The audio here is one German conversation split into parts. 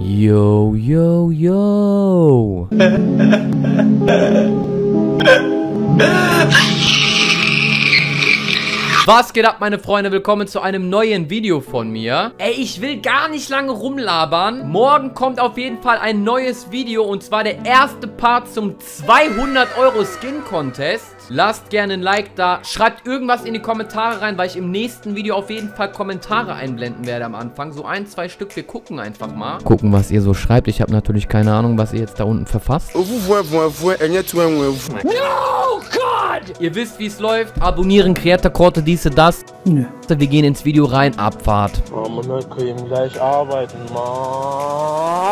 Yo, yo, yo. Was geht ab, meine Freunde? Willkommen zu einem neuen Video von mir. Ey, ich will gar nicht lange rumlabern. Morgen kommt auf jeden Fall ein neues Video und zwar der erste Part zum 200 € Skin Contest. Lasst gerne ein Like da. Schreibt irgendwas in die Kommentare rein, weil ich im nächsten Video auf jeden Fall Kommentare einblenden werde am Anfang. So 1, 2 Stück. Wir gucken einfach mal. Gucken, was ihr so schreibt. Ich habe natürlich keine Ahnung, was ihr jetzt da unten verfasst. No, God! Ihr wisst, wie es läuft. Abonnieren, Creator-Korte, diese, das. Nö. Wir gehen ins Video rein. Abfahrt. Oh, man können gleich arbeiten, Mann.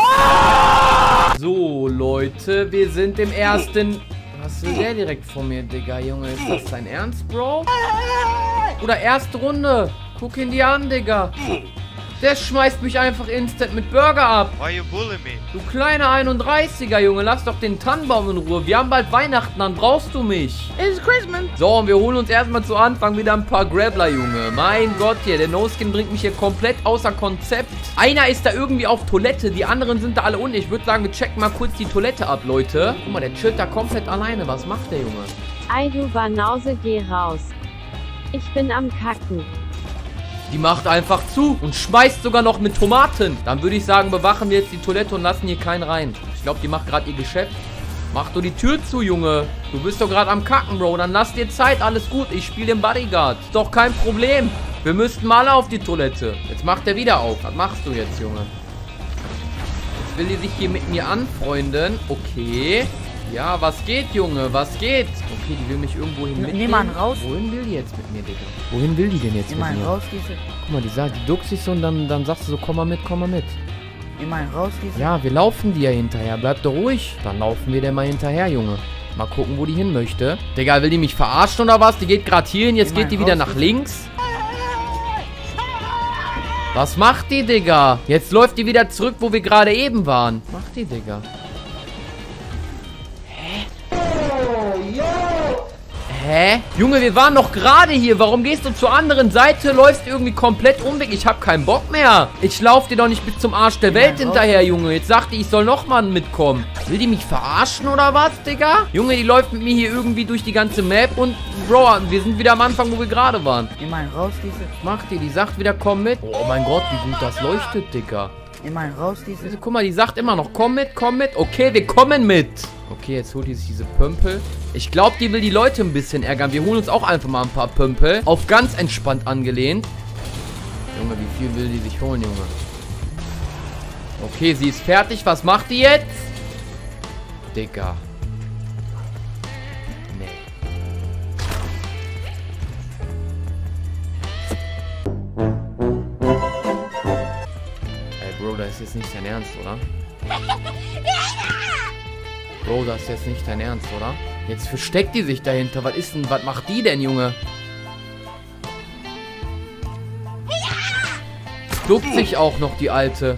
So, Leute. Wir sind im ersten... Was will der direkt von mir, Digga? Junge, ist das dein Ernst, Bro? Oder erste Runde. Guck ihn dir an, Digga. Der schmeißt mich einfach instant mit Burger ab. Why you bully me? Du kleiner 31er, Junge. Lass doch den Tannenbaum in Ruhe. Wir haben bald Weihnachten, dann brauchst du mich. It's Christmas. So, und wir holen uns erstmal zu Anfang wieder ein paar Grappler, Junge. Mein Gott, hier. Der No-Skin bringt mich hier komplett außer Konzept. Einer ist da irgendwie auf Toilette. Die anderen sind da alle unten. Ich würde sagen, wir checken mal kurz die Toilette ab, Leute. Guck mal, der chillt da komplett alleine. Was macht der, Junge? Ei, du Banause, geh raus. Ich bin am Kacken. Die macht einfach zu und schmeißt sogar noch mit Tomaten. Dann würde ich sagen, bewachen wir jetzt die Toilette und lassen hier keinen rein. Ich glaube, die macht gerade ihr Geschäft. Mach du die Tür zu, Junge. Du bist doch gerade am Kacken, Bro. Dann lass dir Zeit, alles gut. Ich spiele den Bodyguard. Ist doch kein Problem. Wir müssten mal auf die Toilette. Jetzt macht er wieder auf. Was machst du jetzt, Junge? Jetzt will die sich hier mit mir anfreunden. Okay. Ja, was geht, Junge? Was geht? Okay, die will mich irgendwo hin mitnehmen. Nimm mal raus. Wohin will die jetzt mit mir, Digga? Wohin will die denn jetzt mit mir? Nimm mal raus, diese. Guck mal, die duckt sich so und dann sagst du so, komm mal mit, komm mal mit. Nimm mal raus, diese. Ja, wir laufen dir hinterher. Bleib doch ruhig. Dann laufen wir dir mal hinterher, Junge. Mal gucken, wo die hin möchte. Digga, will die mich verarschen oder was? Die geht gerade hier hin, jetzt geht die wieder nach links. Was macht die, Digga? Jetzt läuft die wieder zurück, wo wir gerade eben waren. Was macht die, Digga? Hä? Junge, wir waren doch gerade hier. Warum gehst du zur anderen Seite? Läufst irgendwie komplett umweg. Ich hab keinen Bock mehr. Ich lauf dir doch nicht bis zum Arsch der Welt hinterher, Junge. Jetzt sagt die, ich soll nochmal mitkommen. Will die mich verarschen oder was, Digga? Junge, die läuft mit mir hier irgendwie durch die ganze Map. Und, Bro, wir sind wieder am Anfang, wo wir gerade waren. Nimm mal raus, diese. Macht die sagt wieder, komm mit. Oh mein Gott, wie gut das leuchtet, Digga. Nimm mal raus, diese. Guck mal, die sagt immer noch, komm mit, komm mit. Okay, wir kommen mit. Okay, jetzt holt die sich diese Pömpel. Ich glaube, die will die Leute ein bisschen ärgern. Wir holen uns auch einfach mal ein paar Pömpel. Auf ganz entspannt angelehnt. Junge, wie viel will die sich holen, Junge? Okay, sie ist fertig. Was macht die jetzt? Digga. Nee. Ey, Bro, das ist jetzt nicht dein Ernst, oder? Bro, das ist jetzt nicht dein Ernst, oder? Jetzt versteckt die sich dahinter. Was ist denn, was macht die denn, Junge? Duckt sich auch noch, die Alte.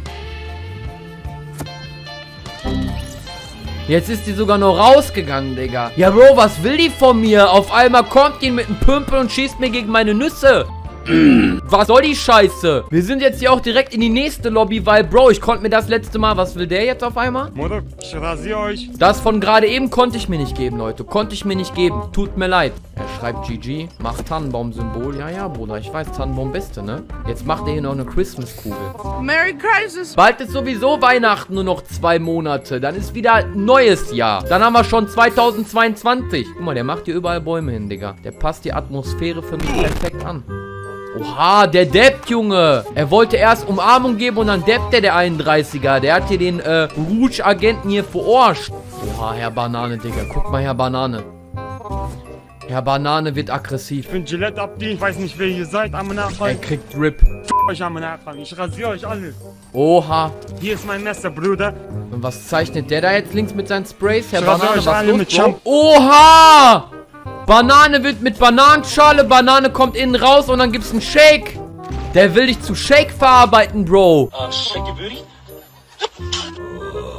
Jetzt ist die sogar noch rausgegangen, Digga. Ja, Bro, was will die von mir? Auf einmal kommt die mit einem Pümpel und schießt mir gegen meine Nüsse. Was soll die Scheiße? Wir sind jetzt hier auch direkt in die nächste Lobby, weil, Bro, ich konnte mir das letzte Mal... Was will der jetzt auf einmal? Mutter, ich rasiere euch. Das von gerade eben konnte ich mir nicht geben, Leute. Konnte ich mir nicht geben. Tut mir leid. Er schreibt GG. Macht Tannenbaum-Symbol. Ja, ja, Bruder. Ich weiß, Tannenbaum beste, ne? Jetzt macht er hier noch eine Christmas-Kugel. Merry Christmas. Bald ist sowieso Weihnachten, nur noch 2 Monate. Dann ist wieder ein neues Jahr. Dann haben wir schon 2022. Guck mal, der macht hier überall Bäume hin, Digga. Der passt die Atmosphäre für mich perfekt an. Oha, der deppt, Junge. Er wollte erst Umarmung geben und dann deppt der 31er. Der hat hier den Rouge-Agenten hier verarscht. Oha, Herr Banane, Digga. Guck mal, Herr Banane. Herr Banane wird aggressiv. Ich bin Gillette Abdi. Ich weiß nicht, wer ihr seid. Er kriegt Drip. Euch am Nachfragen. Ich rasiere euch alle. Oha. Hier ist mein Messer, Bruder. Und was zeichnet der da jetzt links mit seinen Sprays? Herr Ich rasiere Banane, euch was alle los, mit Bro? Shampoo. Oha! Banane wird mit Bananenschale, Banane kommt innen raus und dann gibt's einen Shake. Der will dich zu Shake verarbeiten, Bro. Shake your booty.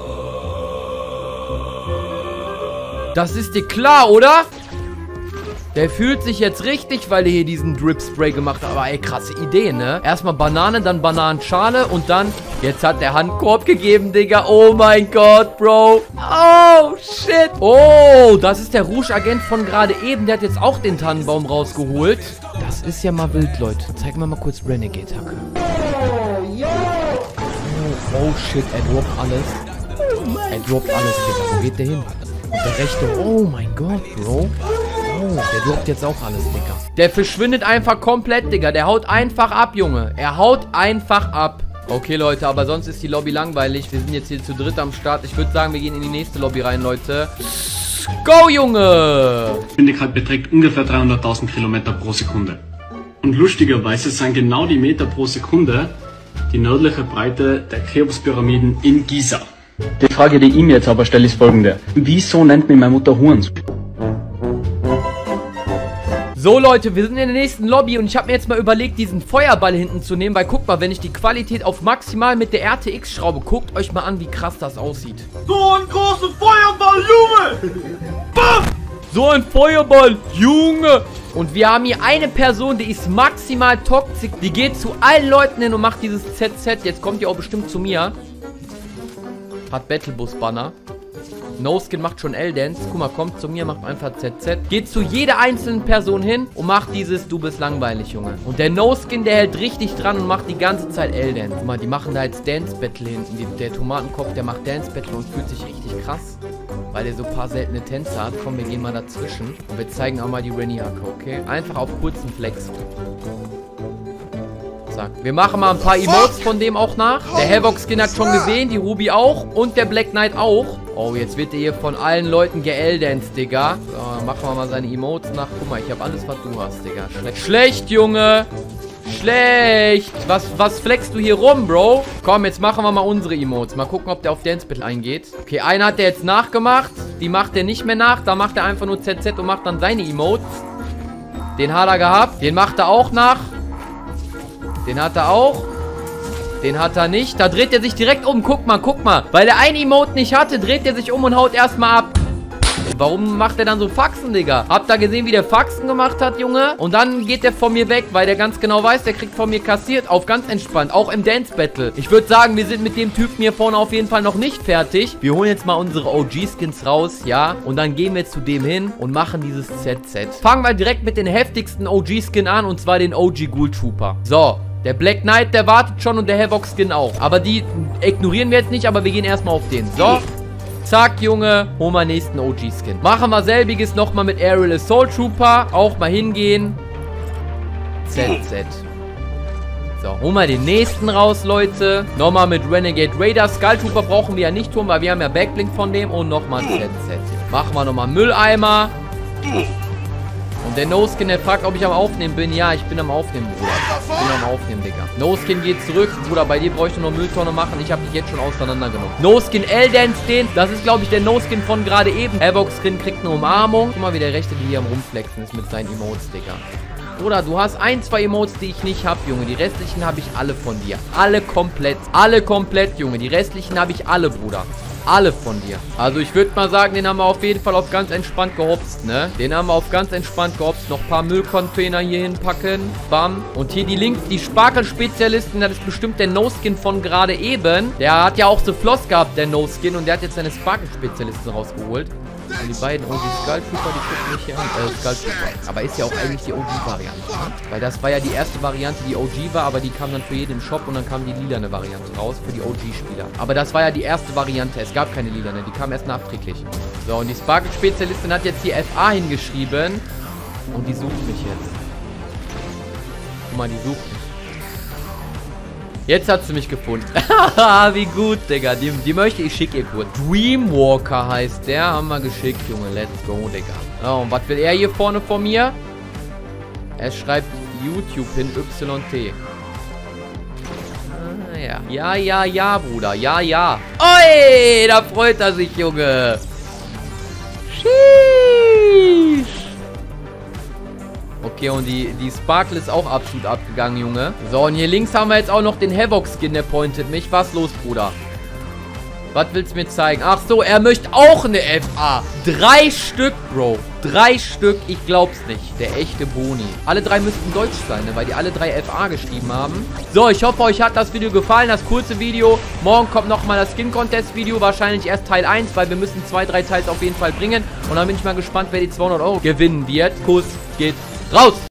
Das ist dir klar, oder? Der fühlt sich jetzt richtig, weil er hier diesen Drip-Spray gemacht hat. Aber ey, krasse Idee, ne? Erstmal Banane, dann Bananenschale und dann... Jetzt hat der Handkorb gegeben, Digga. Oh mein Gott, Bro. Oh, shit. Oh, das ist der Rouge-Agent von gerade eben. Der hat jetzt auch den Tannenbaum rausgeholt. Das ist ja mal wild, Leute. Zeig mir mal kurz Renegade-Hacke. Oh, shit. Er droppt alles. Er droppt alles, Digga. Wo geht der hin? Und der rechte... Oh mein Gott, Bro. Oh, der droppt jetzt auch alles, Digga. Der verschwindet einfach komplett, Digga. Der haut einfach ab, Junge. Er haut einfach ab. Okay, Leute, aber sonst ist die Lobby langweilig. Wir sind jetzt hier zu dritt am Start. Ich würde sagen, wir gehen in die nächste Lobby rein, Leute. Go, Junge! Die Geschwindigkeit beträgt ungefähr 300.000 Kilometer pro Sekunde. Und lustigerweise sind genau die Meter pro Sekunde die nördliche Breite der Cheops-Pyramiden in Giza. Die Frage, die ich mir jetzt aber stelle, ist folgende. Wieso nennt mich meine Mutter Hurensohn? So, Leute, wir sind in der nächsten Lobby und ich habe mir jetzt mal überlegt, diesen Feuerball hinten zu nehmen, weil guck mal, wenn ich die Qualität auf maximal mit der RTX-Schraube, guckt euch mal an, wie krass das aussieht. So ein großer Feuerball, Junge! Bam! So ein Feuerball, Junge! Und wir haben hier eine Person, die ist maximal toxisch. Die geht zu allen Leuten hin und macht dieses ZZ. Jetzt kommt ihr auch bestimmt zu mir. Hat Battlebus-Banner. No-Skin macht schon L-Dance. Guck mal, kommt zu mir, macht einfach ZZ. Geht zu jeder einzelnen Person hin und macht dieses Du bist langweilig, Junge. Und der No-Skin, der hält richtig dran und macht die ganze Zeit L-Dance. Guck mal, die machen da jetzt Dance-Battle hinten. Der Tomatenkopf, der macht Dance-Battle und fühlt sich richtig krass. Weil der so ein paar seltene Tänze hat. Komm, wir gehen mal dazwischen. Und wir zeigen auch mal die Renny-Hacke, okay? Einfach auf kurzen Flex. Zack. Wir machen mal ein paar Emotes von dem auch nach. Der Havoc-Skin hat schon gesehen, die Ruby auch und der Black Knight auch. Oh, jetzt wird der hier von allen Leuten ge-L-Danced, Digga. So, machen wir mal seine Emotes nach. Guck mal, ich habe alles, was du hast, Digga. Schlecht, Junge. Schlecht. Was flexst du hier rum, Bro? Komm, jetzt machen wir mal unsere Emotes. Mal gucken, ob der auf Dance Battle eingeht. Okay, einer hat der jetzt nachgemacht. Die macht er nicht mehr nach. Da macht er einfach nur ZZ und macht dann seine Emotes. Den hat er gehabt. Den macht er auch nach. Den hat er auch. Den hat er nicht. Da dreht er sich direkt um. Guck mal, guck mal. Weil er ein Emote nicht hatte, dreht er sich um und haut erstmal ab. Warum macht er dann so Faxen, Digga? Habt ihr gesehen, wie der Faxen gemacht hat, Junge? Und dann geht der von mir weg, weil der ganz genau weiß, der kriegt von mir kassiert. Auf ganz entspannt. Auch im Dance Battle. Ich würde sagen, wir sind mit dem Typen hier vorne auf jeden Fall noch nicht fertig. Wir holen jetzt mal unsere OG-Skins raus, ja? Und dann gehen wir zu dem hin und machen dieses ZZ. Fangen wir direkt mit den heftigsten OG-Skin an, und zwar den OG Ghoul Trooper. So. Der Black Knight, der wartet schon, und der Havoc-Skin auch. Aber die ignorieren wir jetzt nicht, aber wir gehen erstmal auf den. So. Zack, Junge. Holen wir nächsten OG-Skin. Machen wir selbiges nochmal mit Aerial Assault Trooper. Auch mal hingehen. ZZ. So, holen wir den nächsten raus, Leute. Nochmal mit Renegade Raider. Skull Trooper brauchen wir ja nicht tun, weil wir haben ja Backblink von dem. Und nochmal ZZ. Machen wir nochmal Mülleimer. Und der No-Skin, der fragt, ob ich am Aufnehmen bin. Ja, ich bin am Aufnehmen, Bruder. Ich bin am Aufnehmen, Digga. No-Skin geht zurück. Bruder, bei dir bräuchte ich nur Mülltonne machen. Ich habe dich jetzt schon auseinandergenommen. No-Skin L-Dance den. Das ist, glaube ich, der No-Skin von gerade eben. Havoc-Skin kriegt eine Umarmung. Guck mal, wie der rechte hier am Rumflexen ist mit seinen Emotes, Digga. Bruder, du hast ein, zwei Emotes, die ich nicht habe, Junge. Die restlichen habe ich alle von dir. Alle komplett. Alle komplett, Junge. Die restlichen habe ich alle, Bruder. Alle von dir. Also ich würde mal sagen, den haben wir auf jeden Fall auf ganz entspannt gehopst, ne? Den haben wir auf ganz entspannt gehopst. Noch ein paar Müllcontainer hier hinpacken. Bam. Und hier die Links, die Sparkle-Spezialisten, das ist bestimmt der No-Skin von gerade eben. Der hat ja auch so Floss gehabt, der No-Skin. Und der hat jetzt seine Sparkle-Spezialisten rausgeholt. Und die beiden OG Skull Trooper, die gucken mich hier an. Skull Trooper. Aber ist ja auch eigentlich die OG-Variante, ne? Weil das war ja die erste Variante, die OG war, aber die kam dann für jeden im Shop und dann kam die lilane Variante raus für die OG-Spieler. Aber das war ja die erste Variante. Es gab keine lilane, die kam erst nachträglich. So, und die Sparkle-Spezialistin hat jetzt hier FA hingeschrieben. Und die sucht mich jetzt. Guck mal, die sucht mich. Jetzt hat sie mich gefunden. Wie gut, Digga. Die möchte ich schick ihr kurz. Dreamwalker heißt der. Haben wir geschickt, Junge. Let's go, Digga. Oh, und was will er hier vorne von mir? Er schreibt YouTube hin YT. Ah, ja. Ja, Bruder. Ja. Oi, da freut er sich, Junge. Sheesh. Okay, und die Sparkle ist auch absolut abgegangen, Junge. So, und hier links haben wir jetzt auch noch den Havoc-Skin, der pointet mich. Was los, Bruder? Was willst du mir zeigen? Ach so, er möchte auch eine FA. 3 Stück, Bro. 3 Stück, ich glaub's nicht. Der echte Boni. Alle 3 müssten deutsch sein, ne? Weil die alle 3 FA geschrieben haben. So, ich hoffe, euch hat das Video gefallen, das kurze Video. Morgen kommt nochmal das Skin-Contest-Video, wahrscheinlich erst Teil 1, weil wir müssen 2, 3 Teils auf jeden Fall bringen. Und dann bin ich mal gespannt, wer die 200 € gewinnen wird. Kuss geht raus!